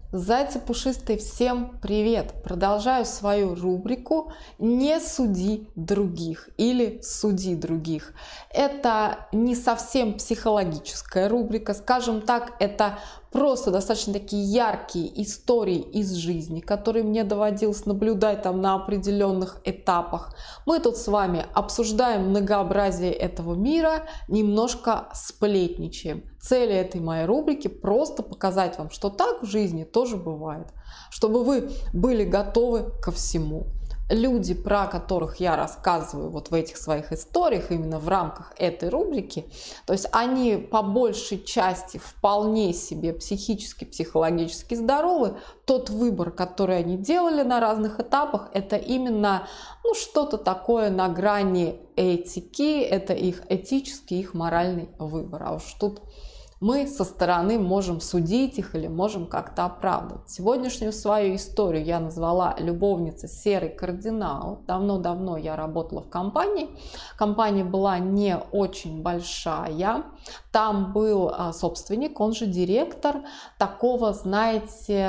Зайцы пушистые, всем привет! Продолжаю свою рубрику «Не суди других» или «Суди других». Это не совсем психологическая рубрика, скажем так, это просто достаточно такие яркие истории из жизни, которые мне доводилось наблюдать там на определенных этапах. Мы тут с вами обсуждаем многообразие этого мира, немножко сплетничаем. Цель этой моей рубрики просто показать вам, что так в жизни тоже бывает, чтобы вы были готовы ко всему. Люди, про которых я рассказываю вот в этих своих историях, именно в рамках этой рубрики, то есть они по большей части вполне себе психически, психологически здоровы. Тот выбор, который они делали на разных этапах, это именно что-то такое на грани этики, это их этический, их моральный выбор. А уж тут мы со стороны можем судить их или можем как-то оправдывать. Сегодняшнюю свою историю я назвала «Любовница серый кардинал». Давно-давно я работала в компании. Компания была не очень большая. Там был собственник, он же директор такого, знаете,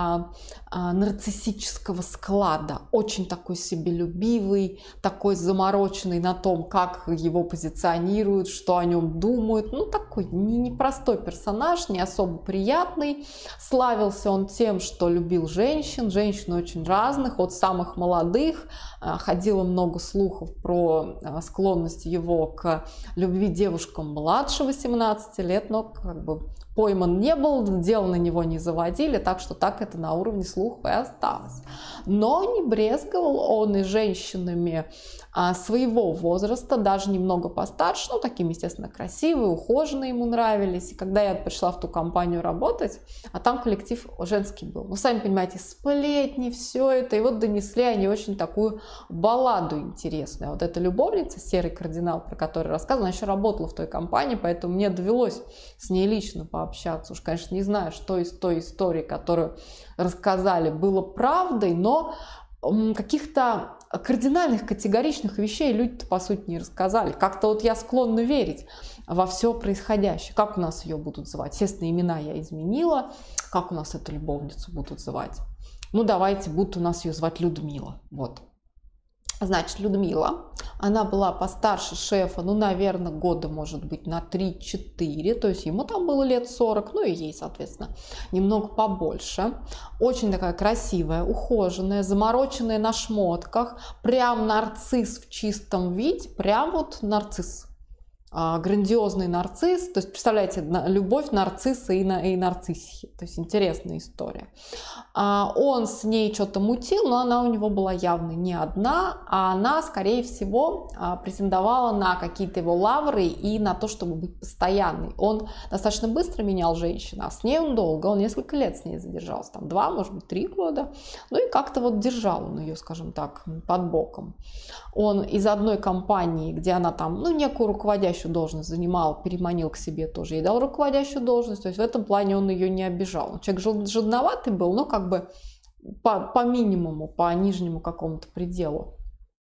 нарциссического склада. Очень такой себелюбивый, такой замороченный на том, как его позиционируют, что о нем думают. Такой непростой персонаж, не особо приятный. Славился он тем, что любил женщин очень разных, от самых молодых. Ходило много слухов про склонность его к любви девушкам младше 18 лет, но пойман не был, дел на него не заводили, так что так это на уровне слухов и осталось. Но не брезговал он и женщинами своего возраста, даже немного постарше, такими, естественно, красивые, ухоженные ему нравились. И когда я пришла в ту компанию работать, а там коллектив женский был, сами понимаете, сплетни, все это, и вот донесли они очень такую балладу интересную. Вот эта любовница, серый кардинал, про который рассказывала, она еще работала в той компании, поэтому мне довелось с ней лично пообщаться. Уж, конечно, не знаю, что из той истории, которую рассказали, было правдой, но каких-то кардинальных, категоричных вещей люди-то, по сути, не рассказали. Как-то я склонна верить во все происходящее. Как у нас ее будут звать? Естественно, имена я изменила. Как у нас эту любовницу будут звать? Давайте, будут у нас ее звать Людмила. Вот. Значит, Людмила, она была постарше шефа, наверное, года, может быть, на 3-4, то есть ему там было лет 40, и ей, соответственно, немного побольше. Очень такая красивая, ухоженная, замороченная на шмотках, прям нарцисс в чистом виде, прям вот нарцисс. Грандиозный нарцисс, то есть, представляете, любовь нарцисса и нарциссихи, то есть интересная история. Он с ней что-то мутил, но она у него была явно не одна, а она, скорее всего, претендовала на какие-то его лавры и на то, чтобы быть постоянной. Он достаточно быстро менял женщину, а с ней он долго, он несколько лет с ней задержался, 2, может быть, 3 года, и как-то держал он ее, скажем так, под боком. Он из одной компании, где она там, некую руководящую должность занимал, переманил к себе тоже, ей дал руководящую должность, то есть в этом плане он ее не обижал. Человек жадноватый был, но по минимуму, по нижнему какому-то пределу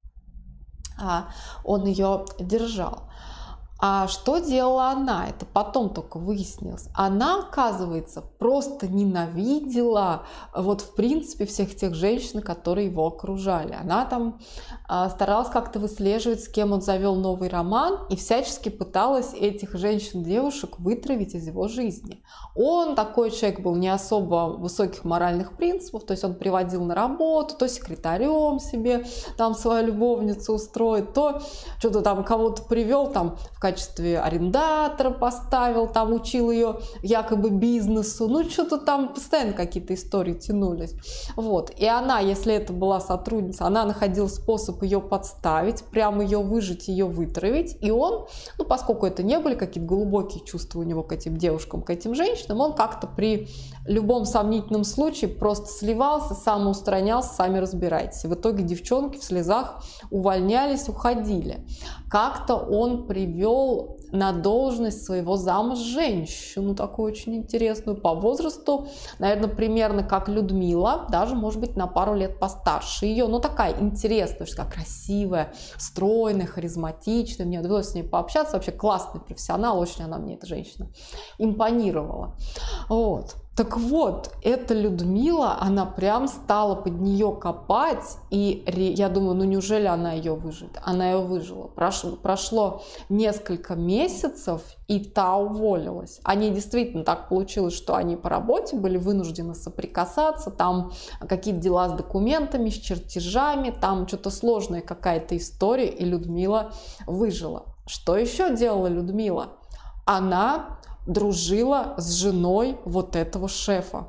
он ее держал. А что делала она? Это потом только выяснилось. Она, оказывается, просто ненавидела в принципе всех тех женщин, которые его окружали. Она там старалась как-то выслеживать, с кем он завел новый роман, и всячески пыталась этих женщин-девушек вытравить из его жизни. Он такой человек был не особо высоких моральных принципов, то есть он приводил на работу, то секретарем себе там свою любовницу устроит, то что-то там кого-то привел там в качестве арендатора поставил, там учил ее якобы бизнесу, что-то там постоянно какие-то истории тянулись. И она, если это была сотрудница, она находила способ ее подставить, прямо ее выжить, ее вытравить, и он, поскольку это не были какие-то глубокие чувства у него к этим девушкам, к этим женщинам, он как-то при любом сомнительном случае просто сливался, самоустранялся, сами разбирайтесь. И в итоге девчонки в слезах увольнялись, уходили. Как-то он привел на должность своего зама женщину, такую очень интересную, по возрасту, наверное, примерно как Людмила, даже, может быть, на пару лет постарше ее, но такая интересная, такая красивая, стройная, харизматичная, мне удалось с ней пообщаться, вообще классный профессионал, очень она мне, эта женщина, импонировала. Вот. Так вот, эта Людмила, она прям стала под нее копать, и я думаю, ну неужели она ее выживет? Она ее выжила. Прошло несколько месяцев, и та уволилась. Они действительно так получилось, что они по работе были вынуждены соприкасаться, там какие-то дела с документами, с чертежами, там что-то сложная какая-то история, и Людмила выжила. Что еще делала Людмила? Она дружила с женой вот этого шефа.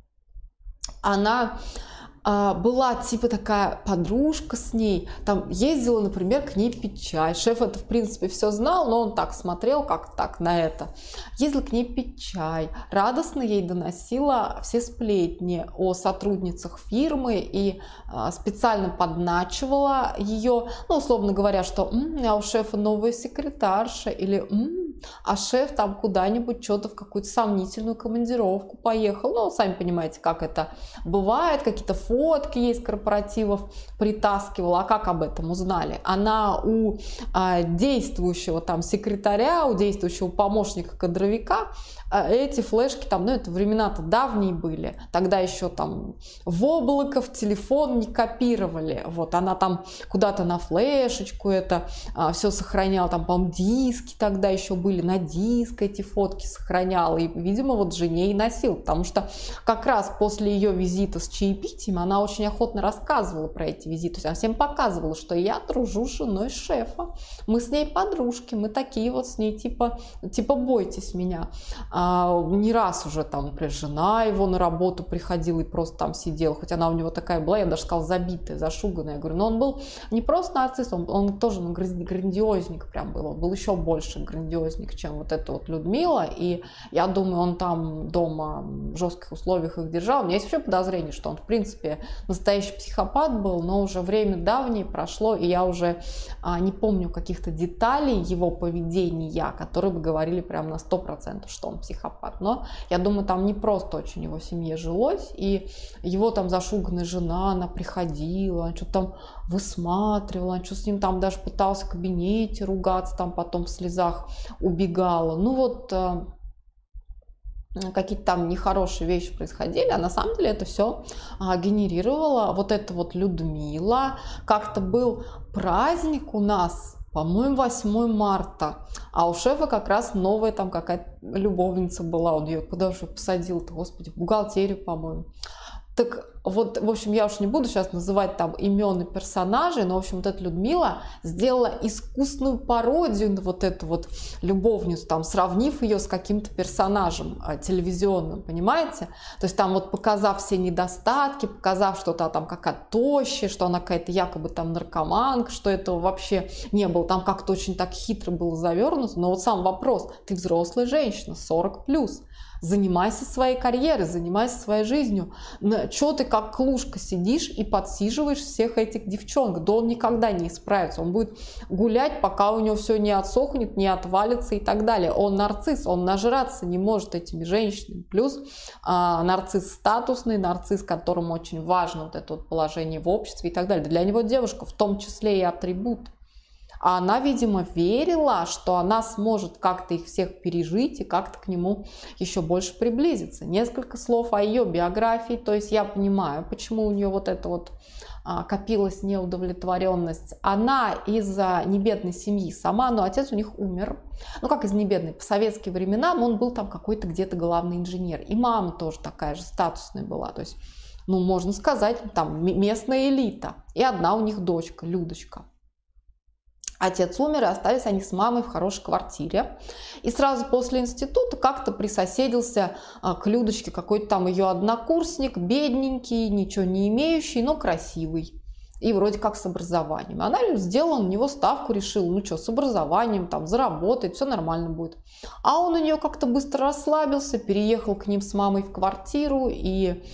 Она была типа такая подружка с ней, там ездила, например, к ней пить чай. Шеф это, в принципе, все знал, но он так смотрел, как так на это. Ездила к ней пить чай, радостно ей доносила все сплетни о сотрудницах фирмы и специально подначивала ее, ну, условно говоря, что а у шефа новая секретарша, или а шеф там куда-нибудь что-то в какую-то сомнительную командировку поехал. Ну, сами понимаете, как это бывает, какие-то фотки есть корпоративов притаскивала. А как об этом узнали? Она у действующего там секретаря, у действующего помощника кадровика эти флешки там, ну это времена-то давние были, тогда еще там в облако, в телефон не копировали, вот она там куда-то на флешечку это все сохраняла, там, по-моему, диски тогда еще были, на диск эти фотки сохраняла, и, видимо, вот жене и носил, потому что как раз после ее визита с чаепитием она очень охотно рассказывала про эти визиты, то есть она всем показывала, что я дружу с женой шефа, мы с ней подружки, мы такие вот с ней, типа бойтесь меня. Не раз уже там, например, жена его на работу приходила и просто там сидела, хоть она у него такая была, я даже сказала, забитая, зашуганная. Я говорю, но он был не просто нарцисс, он тоже грандиозник прям был, он был еще больше грандиозник, чем вот эта вот Людмила, и я думаю, он там дома в жестких условиях их держал. У меня есть вообще подозрение, что он, в принципе, настоящий психопат был, но уже время давнее прошло, и я уже не помню каких-то деталей его поведения, которые бы говорили прям на 100%, что он психопат. Но я думаю, там не просто очень его семье жилось, и его там зашуганная жена, она приходила, она что-то там высматривала, она что-то с ним там даже пыталась в кабинете ругаться, там потом в слезах убегала. Ну вот какие-то там нехорошие вещи происходили, а на самом деле это все генерировала вот эта вот Людмила. Как-то был праздник у нас, по-моему, 8 марта, а у шефа как раз новая там какая-то любовница была, он ее куда же посадил-то, господи, в бухгалтерию, по-моему. Так вот, в общем, я уж не буду сейчас называть там имен и персонажей, но, в общем, вот эта Людмила сделала искусную пародию на вот эту вот любовницу, там, сравнив ее с каким-то персонажем телевизионным, понимаете? То есть там вот показав все недостатки, показав, что та там какая-то тощая, что она какая-то якобы там наркоманка, что этого вообще не было, там как-то очень так хитро было завернуто, но вот сам вопрос, ты взрослая женщина, 40+, занимайся своей карьерой, занимайся своей жизнью. Чего ты как клушка сидишь и подсиживаешь всех этих девчонок? Да он никогда не исправится. Он будет гулять, пока у него все не отсохнет, не отвалится и так далее. Он нарцисс, он нажраться не может этими женщинами. Плюс нарцисс статусный, нарцисс, которому очень важно вот это вот положение в обществе и так далее. Для него девушка в том числе и атрибут. А она, видимо, верила, что она сможет как-то их всех пережить и как-то к нему еще больше приблизиться. Несколько слов о ее биографии. То есть я понимаю, почему у нее вот это вот копилась неудовлетворенность. Она из небедной семьи сама, но отец у них умер. Ну как из небедной? По советские времена, но он был там какой-то где-то главный инженер. И мама тоже такая же статусная была. То есть, ну можно сказать, там местная элита. И одна у них дочка, Людочка. Отец умер, и остались они с мамой в хорошей квартире. И сразу после института как-то присоседился к Людочке какой-то там ее однокурсник, бедненький, ничего не имеющий, но красивый. И вроде как с образованием. Она сделала на него ставку, решила, ну что, с образованием, там, заработает, все нормально будет. А он у нее как-то быстро расслабился, переехал к ним с мамой в квартиру, и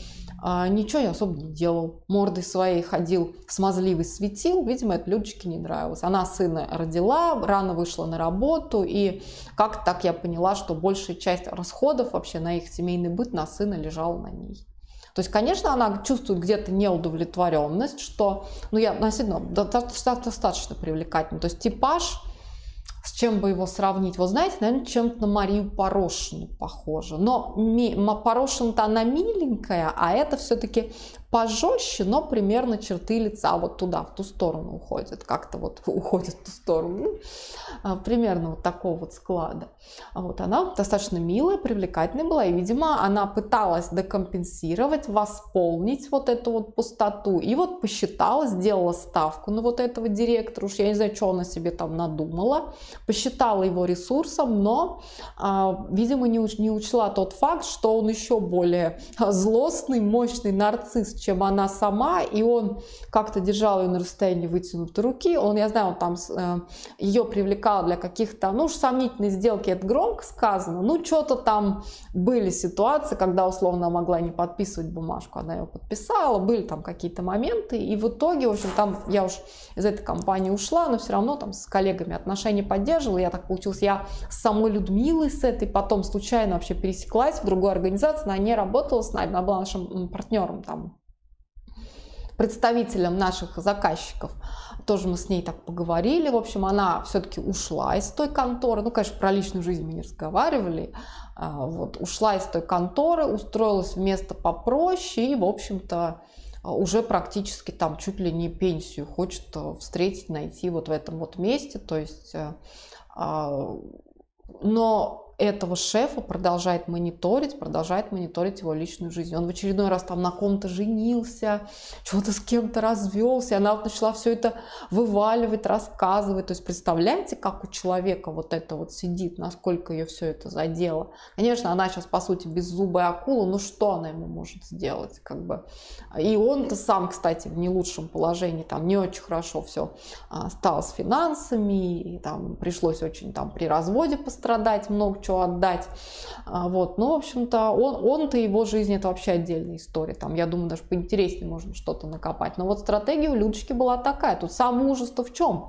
ничего особо не делал. Мордой своей ходил, смазливый светил. Видимо, это Людочке не нравилось. Она сына родила, рано вышла на работу. И как так я поняла, что большая часть расходов вообще на их семейный быт на сына лежала на ней. То есть, конечно, она чувствует где-то неудовлетворенность, что, ну, я относительно достаточно привлекательна. То есть типаж, с чем бы его сравнить? Вот знаете, наверное, чем-то на Марию Порошину похоже. Но Порошина-то она миленькая, а это все-таки пожестче, но примерно черты лица вот туда, в ту сторону уходят. Как-то вот уходит в ту сторону. Примерно вот такого вот склада. Вот она достаточно милая, привлекательная была. И, видимо, она пыталась декомпенсировать, восполнить вот эту вот пустоту. И вот посчитала, сделала ставку на вот этого директора. Уж я не знаю, что она себе там надумала. Посчитала его ресурсом, но, видимо, не учла тот факт, что он еще более злостный, мощный нарцисс, чем она сама, и он как-то держал ее на расстоянии вытянутой руки. Он, я знаю, он там ее привлекал для каких-то, ну уж сомнительной сделки, это громко сказано, ну что-то там были ситуации, когда условно могла не подписывать бумажку, она ее подписала, были там какие-то моменты, и в итоге, в общем, там я уж из этой компании ушла, но все равно там с коллегами отношения поддерживала. Я так получилось, я с самой Людмилой с этой потом случайно вообще пересеклась в другой организации, она не работала с нами, она была нашим партнером, там, представителем наших заказчиков. Тоже мы с ней так поговорили. В общем, она все-таки ушла из той конторы. Ну, конечно, про личную жизнь мы не разговаривали. Вот, ушла из той конторы, устроилась в место попроще и, в общем-то, уже практически там чуть ли не пенсию хочет встретить, найти вот в этом вот месте. То есть, но этого шефа продолжает мониторить его личную жизнь. Он в очередной раз там на ком-то женился, что-то с кем-то развелся, и она вот начала все это вываливать, рассказывать. То есть представляете, как у человека вот это вот сидит, насколько ее все это задело. Конечно, она сейчас, по сути, беззубая акула, но что она ему может сделать? Как бы. И он-то сам, кстати, в не лучшем положении, там не очень хорошо все стало с финансами, и там пришлось очень там при разводе пострадать, много чего отдать. Вот. Ну, в общем-то, он-то, его жизнь, это вообще отдельная история. Там, я думаю, даже поинтереснее можно что-то накопать. Но вот стратегия у Людочки была такая. Тут самый ужас-то в чем?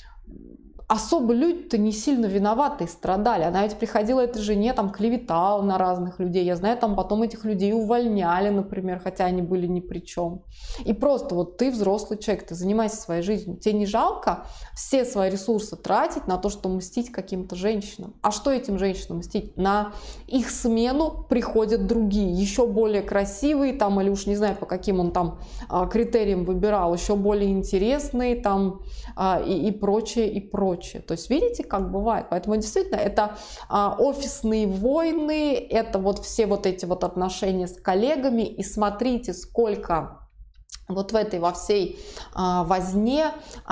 Особо люди-то не сильно виноваты и страдали. Она ведь приходила этой жене, там, клеветала на разных людей. Я знаю, там потом этих людей увольняли, например, хотя они были ни при чем. И просто вот ты взрослый человек, ты занимайся своей жизнью. Тебе не жалко все свои ресурсы тратить на то, чтобы мстить каким-то женщинам? А что этим женщинам мстить? На их смену приходят другие, еще более красивые, там, или уж не знаю, по каким он там критериям выбирал, еще более интересные, там, и прочее, и прочее. То есть видите, как бывает. Поэтому действительно это офисные войны, это вот все вот эти вот отношения с коллегами. И смотрите, сколько вот в этой во всей возне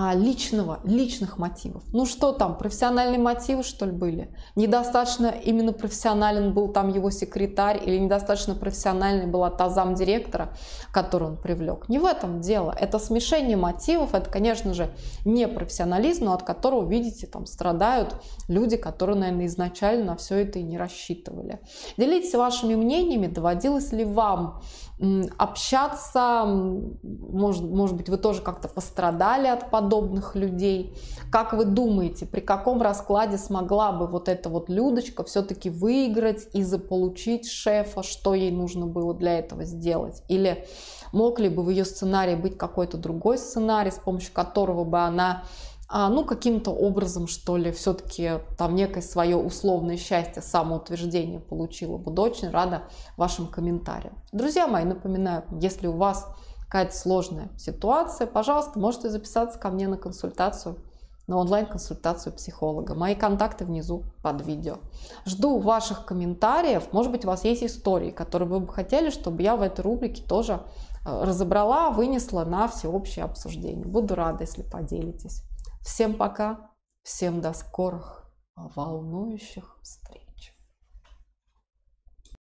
личных мотивов. Ну что там, профессиональные мотивы, что ли, были? Недостаточно именно профессионален был там его секретарь, или недостаточно профессиональной была та замдиректора, которую он привлек? Не в этом дело. Это смешение мотивов, это, конечно же, не профессионализм, но от которого, видите, там страдают люди, которые, наверное, изначально на все это и не рассчитывали. Делитесь вашими мнениями, доводилось ли вам общаться, может быть, вы тоже как-то пострадали от подобных людей. Как вы думаете, при каком раскладе смогла бы вот эта вот Людочка все-таки выиграть и заполучить шефа, что ей нужно было для этого сделать? Или мог ли бы в ее сценарии быть какой-то другой сценарий, с помощью которого бы она ну, каким-то образом, что ли, все-таки там некое свое условное счастье, самоутверждение получила? Буду очень рада вашим комментариям. Друзья мои, напоминаю, если у вас какая-то сложная ситуация, пожалуйста, можете записаться ко мне на консультацию, на онлайн-консультацию психолога. Мои контакты внизу под видео. Жду ваших комментариев. Может быть, у вас есть истории, которые вы бы хотели, чтобы я в этой рубрике тоже разобрала, вынесла на всеобщее обсуждение. Буду рада, если поделитесь. Всем пока, всем до скорых волнующих встреч.